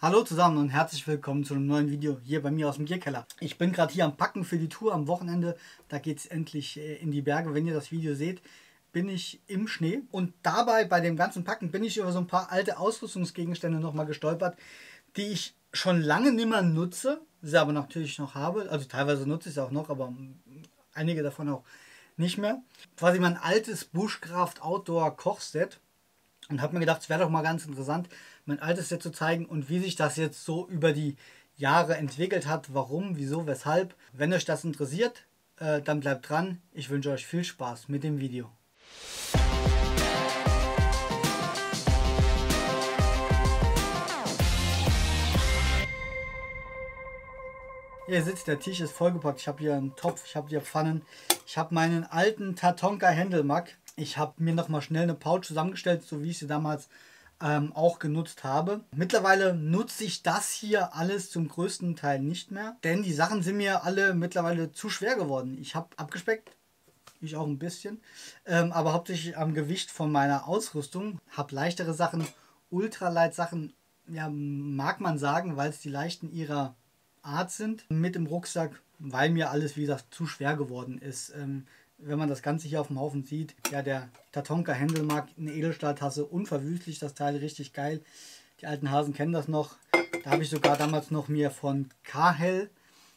Hallo zusammen und herzlich willkommen zu einem neuen Video hier bei mir aus dem Gierkeller. Ich bin gerade hier am Packen für die Tour am Wochenende. Da geht es endlich in die Berge. Wenn ihr das Video seht, bin ich im Schnee. Und dabei, bei dem ganzen Packen, bin ich über so ein paar alte Ausrüstungsgegenstände nochmal gestolpert, die ich schon lange nicht mehr nutze, sie aber natürlich noch habe. Also teilweise nutze ich sie auch noch, aber einige davon auch nicht mehr. Quasi mein altes Bushcraft Outdoor Kochset. Und habe mir gedacht, es wäre doch mal ganz interessant, mein altes Set zu zeigen und wie sich das jetzt so über die Jahre entwickelt hat. Warum, wieso, weshalb. Wenn euch das interessiert, dann bleibt dran. Ich wünsche euch viel Spaß mit dem Video. Ihr seht, der Tisch ist vollgepackt. Ich habe hier einen Topf, ich habe hier Pfannen. Ich habe meinen alten Tatonka Händelmack. Ich habe mir nochmal schnell eine Pouch zusammengestellt, so wie ich sie damals auch genutzt habe. Mittlerweile nutze ich das hier alles zum größten Teil nicht mehr, denn die Sachen sind mir alle mittlerweile zu schwer geworden. Ich habe abgespeckt, ich auch ein bisschen, aber hauptsächlich am Gewicht von meiner Ausrüstung. Habe leichtere Sachen, Ultralight-Sachen, ja, mag man sagen, weil es die leichten ihrer Art sind, mit im Rucksack, weil mir alles, wie gesagt, zu schwer geworden ist. Wenn man das Ganze hier auf dem Haufen sieht, ja, der Tatonka Händelmack, eine Edelstahltasse, unverwüstlich das Teil, richtig geil. Die alten Hasen kennen das noch. Da habe ich sogar damals noch mir von Kahel,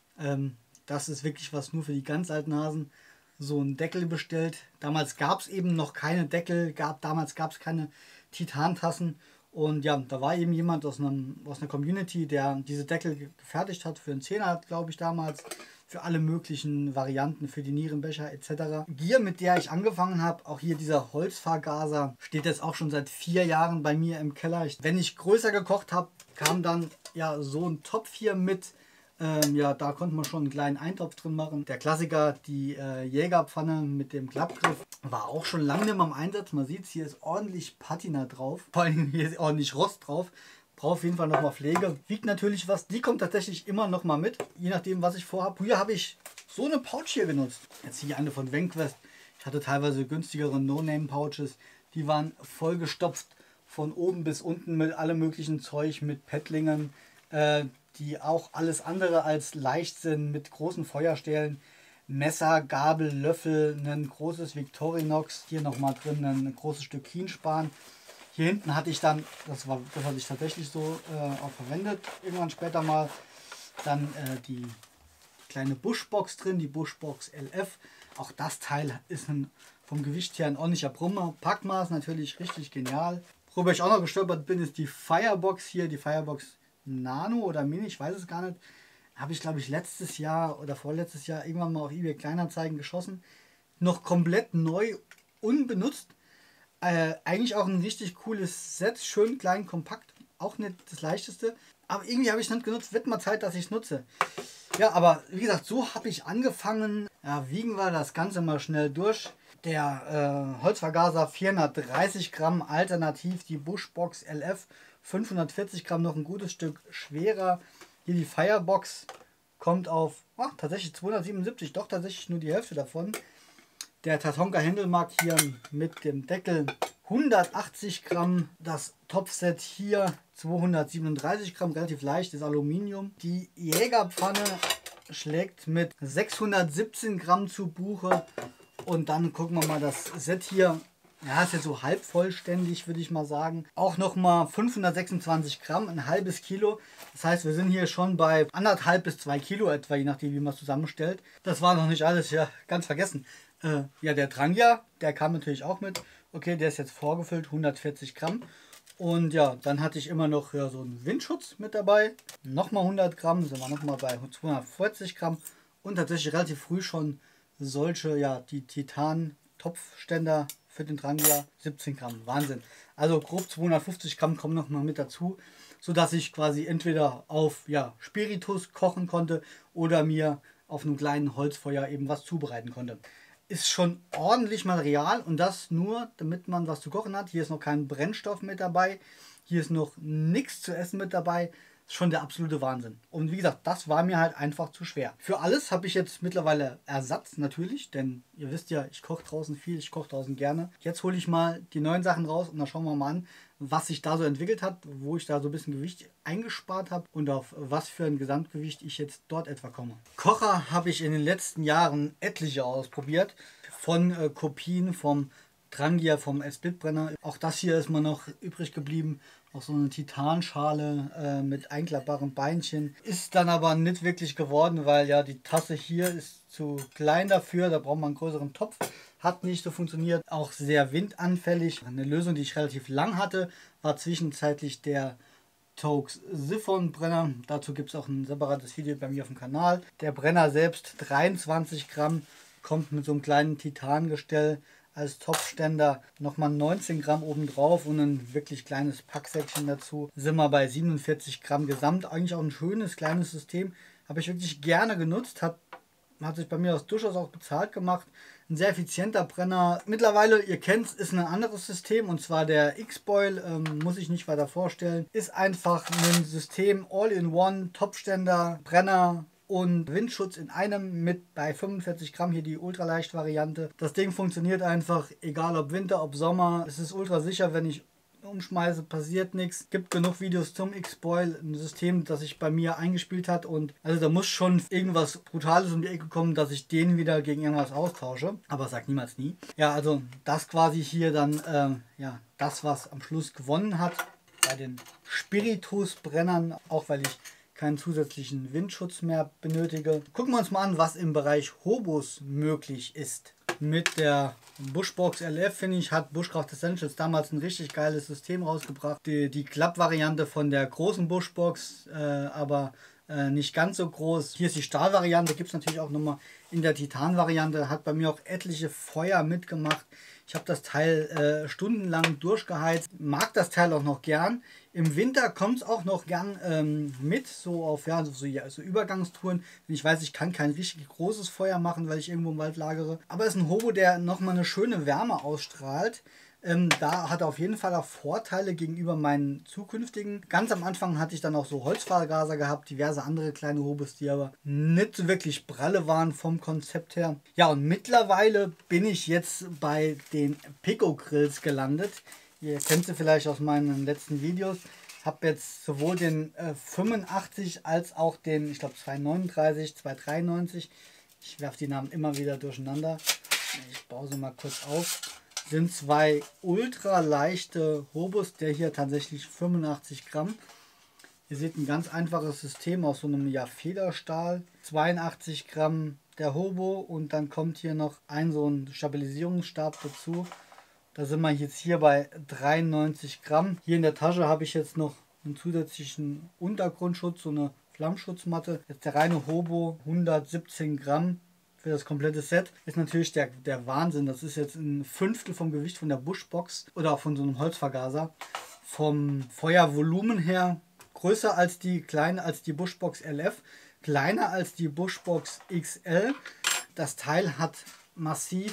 das ist wirklich was nur für die ganz alten Hasen, so einen Deckel bestellt. Damals gab es eben noch keine Deckel, damals gab es keine Titantassen. Und ja, da war eben jemand aus einer Community, der diese Deckel gefertigt hat für einen Zehner, glaube ich, damals. Für alle möglichen Varianten, für die Nierenbecher etc. Gier, mit der ich angefangen habe, auch hier dieser Holzvergaser, steht jetzt auch schon seit 4 Jahren bei mir im Keller. Wenn ich größer gekocht habe, kam dann ja so ein Topf hier mit. Ja, da konnte man schon einen kleinen Eintopf drin machen. Der Klassiker, die Jägerpfanne mit dem Klappgriff, war auch schon lange nicht mehr im Einsatz. Man sieht es, hier ist ordentlich Patina drauf. Vor allem hier ist ordentlich Rost drauf. Braucht auf jeden Fall nochmal Pflege. Wiegt natürlich was. Die kommt tatsächlich immer noch mal mit, je nachdem, was ich vorhabe. Früher habe ich so eine Pouch hier genutzt. Jetzt hier eine von Vanquest. Ich hatte teilweise günstigere No-Name-Pouches. Die waren vollgestopft von oben bis unten mit allem möglichen Zeug, mit Pettlingen, die auch alles andere als leicht sind, mit großen Feuerstellen. Messer, Gabel, Löffel, ein großes Victorinox. Hier nochmal drin ein großes Stück Kienspan. Hier hinten hatte ich dann, das hatte ich tatsächlich so auch verwendet, irgendwann später mal, dann die kleine Bushbox drin, die Bushbox LF. Auch das Teil ist vom Gewicht her ein ordentlicher Brummer. Packmaß natürlich richtig genial. Worüber ich auch noch gestolpert bin, ist die Firebox hier, die Firebox Nano oder Mini, ich weiß es gar nicht. Habe ich, glaube ich, letztes Jahr oder vorletztes Jahr irgendwann mal auf eBay Kleinanzeigen geschossen. Noch komplett neu, unbenutzt. Eigentlich auch ein richtig cooles Set, schön klein, kompakt, auch nicht das leichteste, aber irgendwie habe ich es nicht genutzt, wird mal Zeit, dass ich es nutze. Ja, aber wie gesagt, so habe ich angefangen. Ja, wiegen wir das Ganze mal schnell durch. Der Holzvergaser 430 Gramm, alternativ die Bushbox LF 540 Gramm, noch ein gutes Stück schwerer. Hier die Firebox kommt auf tatsächlich 277, doch tatsächlich nur die Hälfte davon. Der Tatonka Händelmack hier mit dem Deckel 180 Gramm. Das Topfset hier 237 Gramm, relativ leichtes Aluminium. Die Jägerpfanne schlägt mit 617 Gramm zu Buche. Und dann gucken wir mal das Set hier. Ja, ist jetzt so halb vollständig, würde ich mal sagen. Auch nochmal 526 Gramm, ein halbes Kilo. Das heißt, wir sind hier schon bei 1,5 bis 2 Kilo etwa, je nachdem, wie man es zusammenstellt. Das war noch nicht alles, ja, ganz vergessen. Ja, der Drangja, der kam natürlich auch mit. Okay, der ist jetzt vorgefüllt, 140 Gramm. Und ja, dann hatte ich immer noch so einen Windschutz mit dabei. Nochmal 100 Gramm, sind wir nochmal bei 240 Gramm. Und tatsächlich relativ früh schon solche, ja, die Titan-Topfständer für den Drangja, 17 Gramm. Wahnsinn. Also grob 250 Gramm kommen nochmal mit dazu, sodass ich quasi entweder auf Spiritus kochen konnte oder mir auf einem kleinen Holzfeuer eben was zubereiten konnte. Ist schon ordentlich Material und das nur, damit man was zu kochen hat. Hier ist noch kein Brennstoff mit dabei. Hier ist noch nichts zu essen mit dabei. Ist schon der absolute Wahnsinn. Und wie gesagt, das war mir halt einfach zu schwer. Für alles habe ich jetzt mittlerweile Ersatz natürlich, denn ihr wisst ja, ich koche draußen viel, ich koche draußen gerne. Jetzt hole ich mal die neuen Sachen raus und dann schauen wir mal an, was sich da so entwickelt hat, wo ich da so ein bisschen Gewicht eingespart habe und auf was für ein Gesamtgewicht ich jetzt dort etwa komme. Kocher habe ich in den letzten Jahren etliche ausprobiert, von Kopien vom Trangia, vom Splitbrenner. Auch das hier ist mir noch übrig geblieben. Auch so eine Titanschale mit einklappbaren Beinchen. Ist dann aber nicht wirklich geworden, weil ja die Tasse hier ist zu klein dafür. Da braucht man einen größeren Topf. Hat nicht so funktioniert. Auch sehr windanfällig. Eine Lösung, die ich relativ lang hatte, war zwischenzeitlich der Toaks Siphonbrenner. Dazu gibt es auch ein separates Video bei mir auf dem Kanal. Der Brenner selbst 23 Gramm, kommt mit so einem kleinen Titangestell als Topfständer, nochmal 19 Gramm obendrauf und ein wirklich kleines Packsäckchen dazu. Sind wir bei 47 Gramm Gesamt. Eigentlich auch ein schönes kleines System. Habe ich wirklich gerne genutzt. Hat sich bei mir das durchaus auch bezahlt gemacht. Ein sehr effizienter Brenner. Mittlerweile, ihr kennt es, ist ein anderes System und zwar der X-Boil. Muss ich nicht weiter vorstellen. Ist einfach ein System All-in-One, Topfständer, Brenner und Windschutz in einem mit bei 45 Gramm hier die Ultraleicht-Variante. Das Ding funktioniert einfach, egal ob Winter, ob Sommer. Es ist ultra sicher, wenn ich umschmeiße, passiert nichts. Gibt genug Videos zum X-Boil, ein System, das sich bei mir eingespielt hat und also da muss schon irgendwas Brutales um die Ecke kommen, dass ich den wieder gegen irgendwas austausche. Aber sag niemals nie. Ja, also das quasi hier dann, ja, das was am Schluss gewonnen hat bei den Spiritusbrennern, auch weil ich keinen zusätzlichen Windschutz mehr benötige. Gucken wir uns mal an, was im Bereich Hobos möglich ist. Mit der Bushbox LF, finde ich, hat Bushcraft Essentials damals ein richtig geiles System rausgebracht. Die Klappvariante von der großen Bushbox, aber nicht ganz so groß. Hier ist die Stahlvariante, gibt es natürlich auch nochmal in der Titan-Variante. Hat bei mir auch etliche Feuer mitgemacht. Ich habe das Teil stundenlang durchgeheizt, mag das Teil auch noch gern. Im Winter kommt es auch noch gern mit, so auf ja, so Übergangstouren. Wenn ich weiß, ich kann kein richtig großes Feuer machen, weil ich irgendwo im Wald lagere. Aber es ist ein Hobo, der nochmal eine schöne Wärme ausstrahlt. Da hat er auf jeden Fall auch Vorteile gegenüber meinen zukünftigen. Ganz am Anfang hatte ich dann auch so Holzvergaser gehabt, diverse andere kleine Hobos, die aber nicht so wirklich pralle waren vom Konzept her. Ja, und mittlerweile bin ich jetzt bei den Pico-Grills gelandet. Ihr kennt sie vielleicht aus meinen letzten Videos. Habe jetzt sowohl den 85 als auch den, ich glaube 239, 293. Ich werfe die Namen immer wieder durcheinander. Ich baue sie mal kurz auf. Sind zwei ultra leichte Hobos, der hier tatsächlich 85 Gramm. Ihr seht ein ganz einfaches System aus so einem Federstahl. 82 Gramm der Hobo und dann kommt hier noch so ein Stabilisierungsstab dazu. Da sind wir jetzt hier bei 93 Gramm. Hier in der Tasche habe ich jetzt noch einen zusätzlichen Untergrundschutz, so eine Flammschutzmatte. Jetzt der reine Hobo, 117 Gramm. Für das komplette Set ist natürlich der Wahnsinn. Das ist jetzt ein Fünftel vom Gewicht von der Bushbox oder auch von so einem Holzvergaser. Vom Feuervolumen her größer als die Bushbox LF, kleiner als die Bushbox XL. Das Teil hat massiv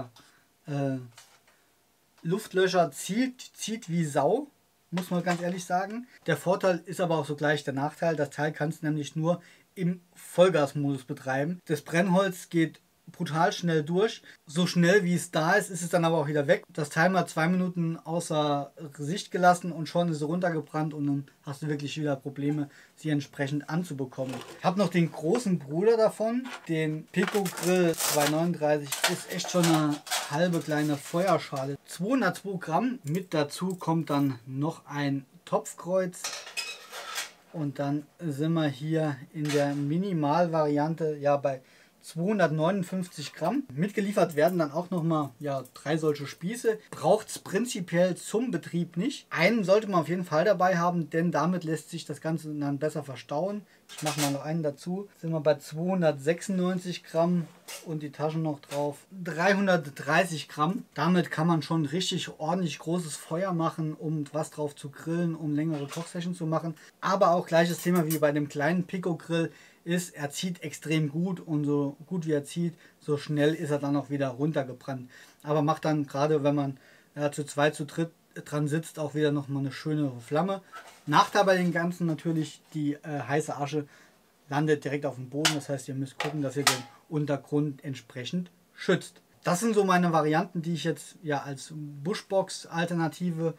Luftlöcher, zieht wie Sau, muss man ganz ehrlich sagen. Der Vorteil ist aber auch sogleich der Nachteil. Das Teil kannst du nämlich nur im Vollgasmodus betreiben. Das Brennholz geht brutal schnell durch. So schnell wie es da ist, ist es dann aber auch wieder weg. Das Teil mal 2 Minuten außer Sicht gelassen und schon ist es runtergebrannt und dann hast du wirklich wieder Probleme, sie entsprechend anzubekommen. Ich habe noch den großen Bruder davon, den Pico Grill 239. Ist echt schon eine halbe kleine Feuerschale. 202 Gramm. Mit dazu kommt dann noch ein Topfkreuz. Und dann sind wir hier in der Minimalvariante bei 259 Gramm. Mitgeliefert werden dann auch nochmal 3 solche Spieße. Braucht es prinzipiell zum Betrieb nicht. Einen sollte man auf jeden Fall dabei haben, denn damit lässt sich das Ganze dann besser verstauen. Ich mache mal noch einen dazu. Sind wir bei 296 Gramm und die Taschen noch drauf. 330 Gramm. Damit kann man schon richtig ordentlich großes Feuer machen, um was drauf zu grillen, um längere Kochsessions zu machen. Aber auch gleiches Thema wie bei dem kleinen Pico Grill ist, er zieht extrem gut und so gut wie er zieht, so schnell ist er dann auch wieder runtergebrannt. Aber macht dann gerade, wenn man zu zweit, zu dritt dran sitzt, auch wieder nochmal eine schönere Flamme. Nachteil bei den Ganzen natürlich, die heiße Asche landet direkt auf dem Boden. Das heißt, ihr müsst gucken, dass ihr den Untergrund entsprechend schützt. Das sind so meine Varianten, die ich jetzt als Bushbox-Alternative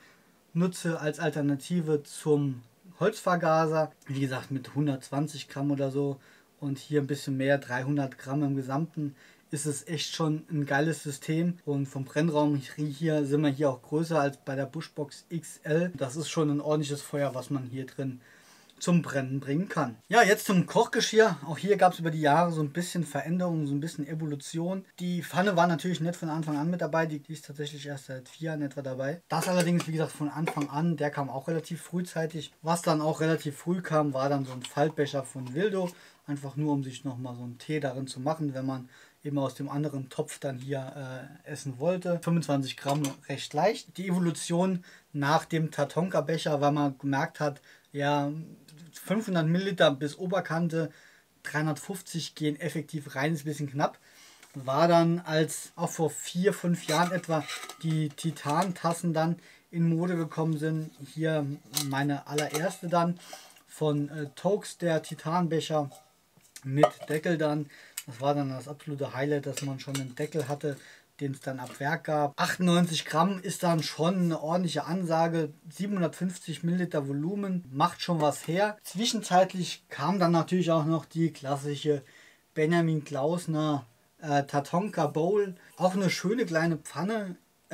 nutze als Alternative zum Holzvergaser. Wie gesagt, mit 120 Gramm oder so und hier ein bisschen mehr, 300 Gramm im Gesamten, ist es echt schon ein geiles System. Und vom Brennraum hier sind wir hier auch größer als bei der Bushbox XL. Das ist schon ein ordentliches Feuer, was man hier drin zum Brennen bringen kann. Ja, jetzt zum Kochgeschirr. Auch hier gab es über die Jahre so ein bisschen Veränderungen, so ein bisschen Evolution. Die Pfanne war natürlich nicht von Anfang an mit dabei, die ist tatsächlich erst seit 4 Jahren etwa dabei. Das allerdings, wie gesagt, von Anfang an, der kam auch relativ frühzeitig. Was dann auch relativ früh kam, war dann so ein Faltbecher von Wildo. Einfach nur, um sich nochmal so einen Tee darin zu machen, wenn man eben aus dem anderen Topf dann hier essen wollte. 25 Gramm, recht leicht. Die Evolution nach dem Tatonka-Becher, weil man gemerkt hat, ja, 500 Milliliter bis Oberkante, 350 gehen effektiv rein, ist ein bisschen knapp. War dann, als auch vor 4, 5 Jahren etwa die Titan-Tassen dann in Mode gekommen sind. Hier meine allererste dann von Tokes, der Titanbecher mit Deckel dann. Das war dann das absolute Highlight, dass man schon einen Deckel hatte, den es dann ab Werk gab. 98 Gramm ist dann schon eine ordentliche Ansage. 750 Milliliter Volumen, macht schon was her. Zwischenzeitlich kam dann natürlich auch noch die klassische Benjamin Klausner Tatonka Bowl. Auch eine schöne kleine Pfanne,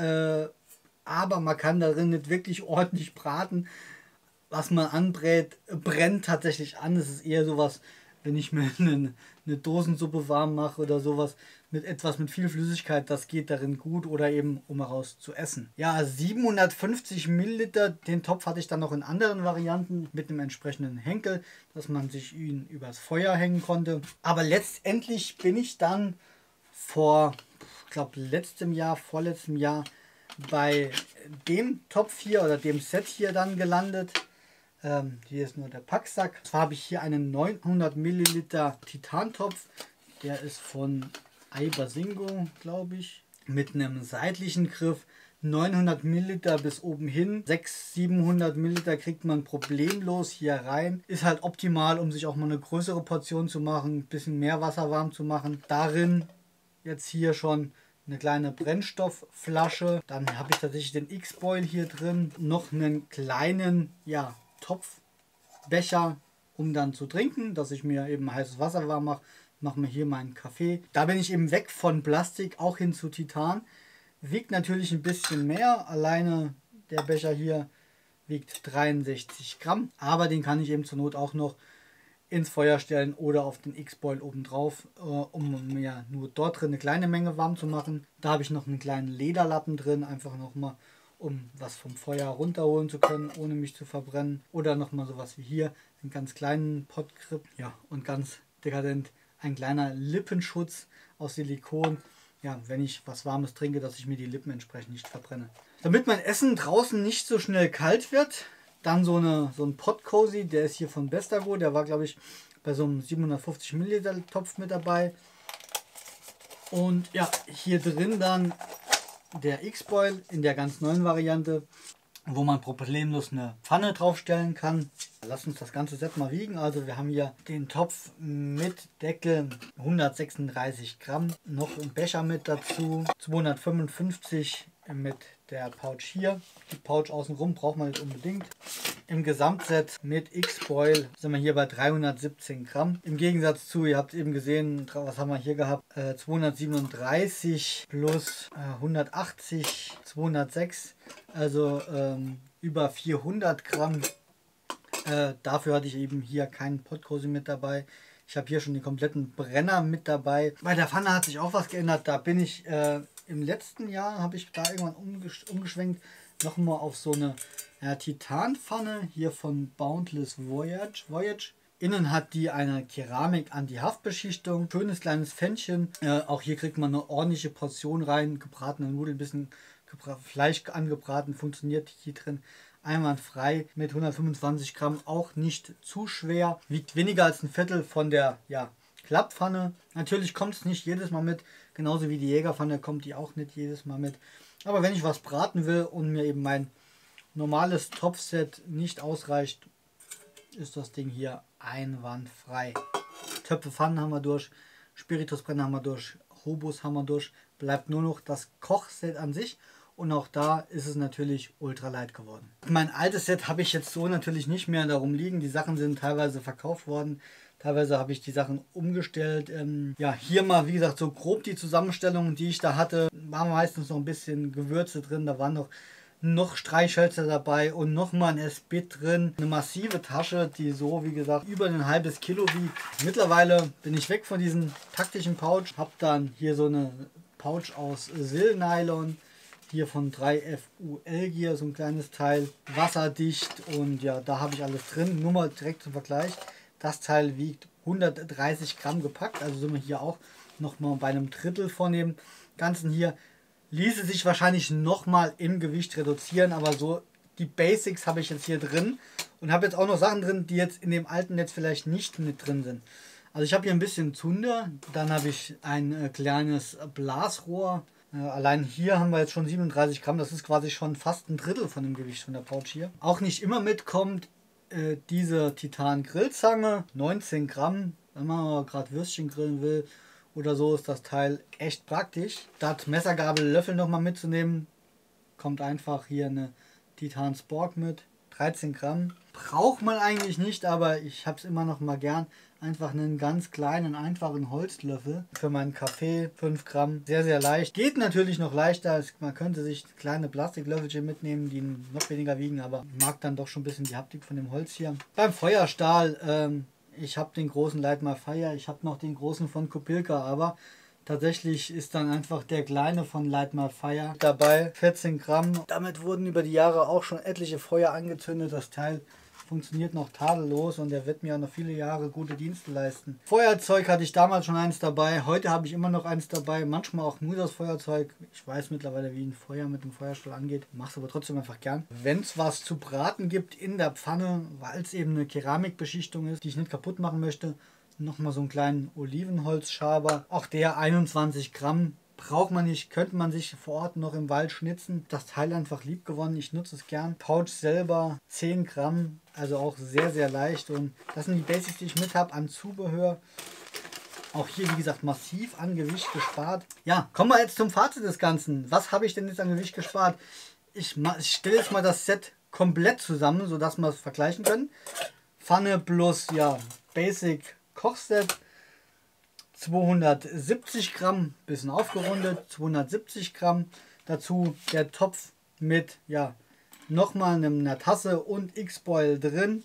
aber man kann darin nicht wirklich ordentlich braten. Was man anbrät, brennt tatsächlich an. Es ist eher sowas, wenn ich mir eine Dosensuppe warm mache oder sowas mit viel Flüssigkeit, das geht darin gut, oder eben um heraus zu essen. Ja, 750 Milliliter, den Topf hatte ich dann noch in anderen Varianten mit einem entsprechenden Henkel, dass man sich ihn übers Feuer hängen konnte. Aber letztendlich bin ich dann vor, ich glaube vorletztem Jahr bei dem Topf hier oder dem Set hier dann gelandet. Hier ist nur der Packsack. Zwar habe ich hier einen 900 Milliliter Titantopf. Der ist von Ibersingo, glaube ich. Mit einem seitlichen Griff. 900 Milliliter bis oben hin. 600, 700 Milliliter kriegt man problemlos hier rein. Ist halt optimal, um sich auch mal eine größere Portion zu machen. Ein bisschen mehr Wasser warm zu machen. Darin jetzt hier schon eine kleine Brennstoffflasche. Dann habe ich tatsächlich den X-Boil hier drin. Noch einen kleinen, ja, Topfbecher, um dann zu trinken, dass ich mir eben heißes Wasser warm mache. Mache mir hier meinen Kaffee. Da bin ich eben weg von Plastik, auch hin zu Titan. Wiegt natürlich ein bisschen mehr. Alleine der Becher hier wiegt 63 Gramm. Aber den kann ich eben zur Not auch noch ins Feuer stellen oder auf den X-Boil obendrauf, um mir nur dort drin eine kleine Menge warm zu machen. Da habe ich noch einen kleinen Lederlappen drin, einfach nochmal, um was vom Feuer runterholen zu können, ohne mich zu verbrennen. Oder nochmal sowas wie hier, einen ganz kleinen Pottgrip. Ja, und ganz dekadent ein kleiner Lippenschutz aus Silikon. Ja, wenn ich was Warmes trinke, dass ich mir die Lippen entsprechend nicht verbrenne. Damit mein Essen draußen nicht so schnell kalt wird, dann so ein Pot Cozy, der ist hier von Bestago. Der war, glaube ich, bei so einem 750 Milliliter Topf mit dabei. Und ja, hier drin dann der X-Boil in der ganz neuen Variante, wo man problemlos eine Pfanne draufstellen kann. Lass uns das ganze Set mal wiegen. Also wir haben hier den Topf mit Deckel, 136 Gramm, noch ein Becher mit dazu, 255 mit der Pouch hier. Die Pouch außenrum braucht man nicht unbedingt. Im Gesamtset mit X-Boil sind wir hier bei 317 Gramm. Im Gegensatz zu, ihr habt eben gesehen, was haben wir hier gehabt? 237 plus 180, 206, also über 400 Gramm. Dafür hatte ich eben hier keinen Pot Cozy mit dabei. Ich habe hier schon den kompletten Brenner mit dabei. Bei der Pfanne hat sich auch was geändert. Da bin ich im letzten Jahr, habe ich da irgendwann umgeschwenkt, nochmal auf so eine Titanpfanne hier von Boundless Voyage. Innen hat die eine Keramik Anti-Haftbeschichtung. Schönes kleines Pfännchen. Auch hier kriegt man eine ordentliche Portion rein. Gebratene Nudeln, bisschen Fleisch angebraten, funktioniert hier drin einwandfrei mit 125 Gramm, auch nicht zu schwer. Wiegt weniger als ein Viertel von der Klapppfanne. Natürlich kommt es nicht jedes Mal mit, genauso wie die Jägerpfanne kommt die auch nicht jedes Mal mit. Aber wenn ich was braten will und mir eben mein normales Topfset nicht ausreicht, ist das Ding hier einwandfrei. Töpfe, Pfannen haben wir durch, Spiritusbrenner haben wir durch, Hobos haben wir durch. Bleibt nur noch das Kochset an sich. und auch da ist es natürlich ultralight geworden. Mein altes Set habe ich jetzt so natürlich nicht mehr darum liegen. Die Sachen sind teilweise verkauft worden. Teilweise habe ich die Sachen umgestellt. Ja, hier mal, wie gesagt, so grob die Zusammenstellung, die ich da hatte, war meistens noch ein bisschen Gewürze drin. Da waren noch Streichhölzer dabei und nochmal ein S-Bit drin. Eine massive Tasche, die so, wie gesagt, über ein halbes Kilo wiegt. Mittlerweile bin ich weg von diesem taktischen Pouch. Habe dann hier so eine Pouch aus Silnylon. Hier von 3FUL Gear, so ein kleines Teil. Wasserdicht und ja, da habe ich alles drin. Nur mal direkt zum Vergleich. Das Teil wiegt 130 Gramm gepackt. Also sind wir hier auch nochmal bei einem Drittel von dem Ganzen hier. Ließe sich wahrscheinlich nochmal im Gewicht reduzieren, aber so die Basics habe ich jetzt hier drin und habe jetzt auch noch Sachen drin, die jetzt in dem alten Netz vielleicht nicht mit drin sind. Also ich habe hier ein bisschen Zunder, dann habe ich ein kleines Blasrohr. Allein hier haben wir jetzt schon 37 Gramm, das ist quasi schon fast ein Drittel von dem Gewicht von der Pouch hier. Auch nicht immer mitkommt diese Titan Grillzange, 19 Gramm, wenn man gerade Würstchen grillen will. Oder so ist das Teil echt praktisch. Statt Messergabel, Löffel nochmal mitzunehmen, kommt einfach hier eine Titan Spork mit. 13 Gramm. Braucht man eigentlich nicht, aber ich habe es immer noch mal gern. Einfach einen ganz kleinen, einfachen Holzlöffel für meinen Kaffee. 5 Gramm. Sehr, sehr leicht. Geht natürlich noch leichter. Man könnte sich kleine Plastiklöffelchen mitnehmen, die noch weniger wiegen, aber mag dann doch schon ein bisschen die Haptik von dem Holz hier. Beim Feuerstahl, ich habe den großen Light My Fire, ich habe noch den großen von Kopilka, aber tatsächlich ist dann einfach der kleine von Light My Fire dabei. 14 Gramm. Damit wurden über die Jahre auch schon etliche Feuer angezündet. Das Teil funktioniert noch tadellos und der wird mir noch viele Jahre gute Dienste leisten. Feuerzeug hatte ich damals schon eins dabei. Heute habe ich immer noch eins dabei. Manchmal auch nur das Feuerzeug. Ich weiß mittlerweile, wie ein Feuer mit dem Feuerstahl angeht. Mache es aber trotzdem einfach gern. Wenn es was zu braten gibt in der Pfanne, weil es eben eine Keramikbeschichtung ist, die ich nicht kaputt machen möchte, nochmal so einen kleinen Olivenholzschaber. Auch der 21 Gramm. Braucht man nicht, könnte man sich vor Ort noch im Wald schnitzen. Das Teil einfach lieb gewonnen, ich nutze es gern. Pouch selber 10 Gramm, also auch sehr, sehr leicht. Und das sind die Basics, die ich mit habe an Zubehör. Auch hier, wie gesagt, massiv an Gewicht gespart. Ja, kommen wir jetzt zum Fazit des Ganzen. Was habe ich denn jetzt an Gewicht gespart? Ich stelle jetzt mal das Set komplett zusammen, sodass wir es vergleichen können. Pfanne plus, ja, Basic Kochset. 270 Gramm, bisschen aufgerundet, 270 Gramm. Dazu der Topf mit, ja, nochmal einer Tasse und X-Boil drin.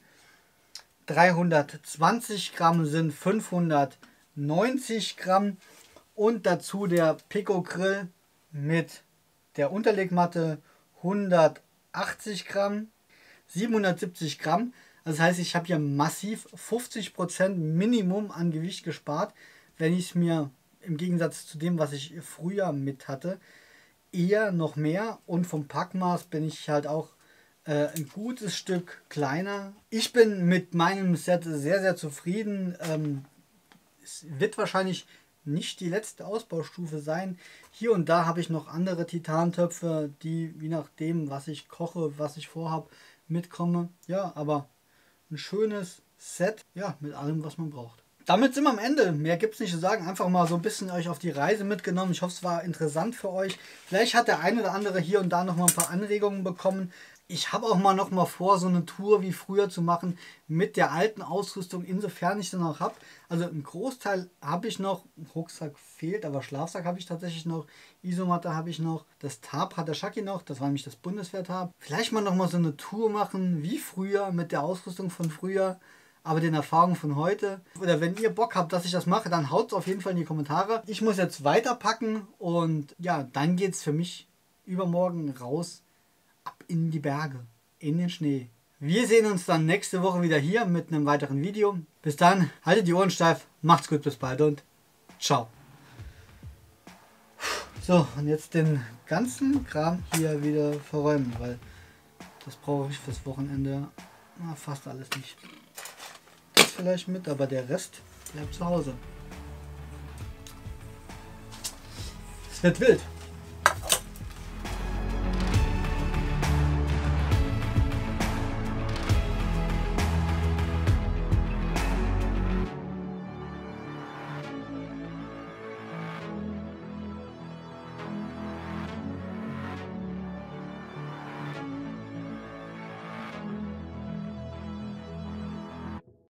320 Gramm sind 590 Gramm. Und dazu der Pico Grill mit der Unterlegmatte 180 Gramm, 770 Gramm. Das heißt, ich habe hier massiv 50% Minimum an Gewicht gespart, wenn ich es mir im Gegensatz zu dem, was ich früher mit hatte, eher noch mehr. Und vom Packmaß bin ich halt auch ein gutes Stück kleiner. Ich bin mit meinem Set sehr, sehr zufrieden. Es wird wahrscheinlich nicht die letzte Ausbaustufe sein. Hier und da habe ich noch andere Titantöpfe, die je nachdem, was ich koche, was ich vorhabe, mitkomme. Ja, aber ein schönes Set, ja, mit allem, was man braucht. Damit sind wir am Ende. Mehr gibt es nicht zu sagen. Einfach mal so ein bisschen euch auf die Reise mitgenommen. Ich hoffe, es war interessant für euch. Vielleicht hat der eine oder andere hier und da noch mal ein paar Anregungen bekommen. Ich habe auch noch mal vor, so eine Tour wie früher zu machen mit der alten Ausrüstung, insofern ich sie noch habe. Also einen Großteil habe ich noch. Rucksack fehlt, aber Schlafsack habe ich tatsächlich noch. Isomatte habe ich noch. Das Tarp hat der Schaki noch. Das war nämlich das Bundeswehr-Tarp. Vielleicht mal noch mal so eine Tour machen wie früher mit der Ausrüstung von früher, aber den Erfahrungen von heute. Oder wenn ihr Bock habt, dass ich das mache, dann haut es auf jeden Fall in die Kommentare. Ich muss jetzt weiterpacken und ja, dann geht es für mich übermorgen raus, ab in die Berge, in den Schnee. Wir sehen uns dann nächste Woche wieder hier mit einem weiteren Video. Bis dann, haltet die Ohren steif, macht's gut, bis bald und ciao. So, und jetzt den ganzen Kram hier wieder verräumen, weil das brauche ich fürs Wochenende fast alles nicht. Vielleicht mit, aber der Rest bleibt zu Hause. Es wird wild.